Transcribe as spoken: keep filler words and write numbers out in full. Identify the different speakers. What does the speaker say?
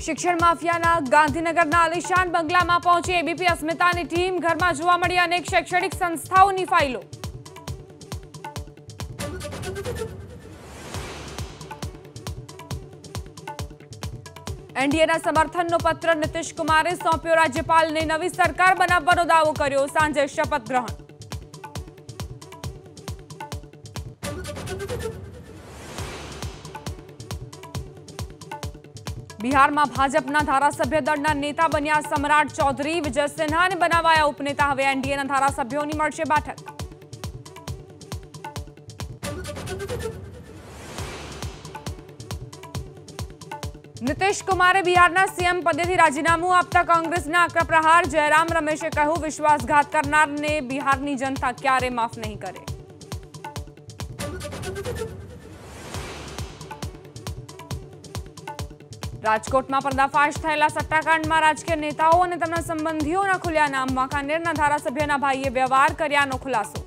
Speaker 1: શિક્ષણ માફિયાના ગાંધીનગરના આલિશાન બંગલામાં પહોંચી એબીપી અસ્મિતાની ટીમ। ઘરમાં જોવા મળી અનેક શૈક્ષણિક સંસ્થાઓની ફાઇલો। એનડીએના સમર્થનનો પત્ર નીતિશ કુમારે સોંપ્યો। રાજ્યપાલને નવી સરકાર બનાવવાનો દાવો કર્યો। સાંજે શપથ ગ્રહણ। બિહારમાં ભાજપના ધારાસભ્ય દળના નેતા બન્યા સમ્રાટ ચૌધરી। વિજય સિન્હાને બનાવાયા ઉપનેતા। હવે એનડીએના ધારાસભ્યોની મળશે બેઠક। નીતિશ કુમારે બિહારના સીએમ પદેથી રાજીનામું આપતા કોંગ્રેસના આકરા પ્રહાર। જયરામ રમેશે કહ્યું, વિશ્વાસઘાત કરનારને બિહારની જનતા ક્યારે માફ નહીં કરે। રાજકોટમાં પર્દાફાશ થયેલા સટ્ટાકાંડમાં રાજકીય નેતાઓ અને તેમના સંબંધીઓના ખુલ્યા નામ। વાંકાનેરના ધારાસભ્યના ભાઈએ વ્યવહાર કર્યાનો ખુલાસો।